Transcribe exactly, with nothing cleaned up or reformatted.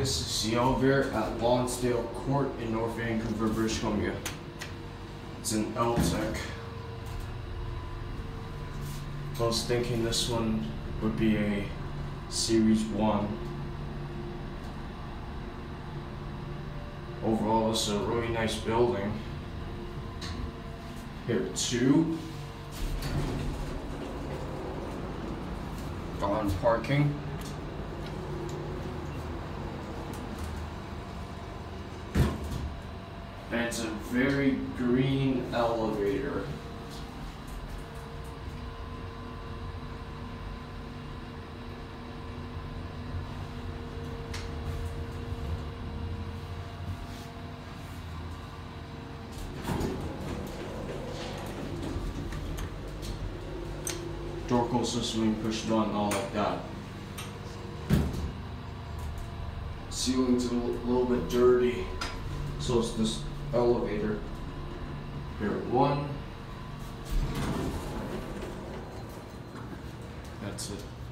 This is the elevator at Lonsdale Court in North Vancouver, British Columbia. It's an Eltec. I was thinking this one would be a Series one. Overall, this is a really nice building. Here, two. On parking. And it's a very green elevator. Door closed system when you push the button, all like that. Ceiling's a little bit dirty, so it's this elevator. Here, one. That's it.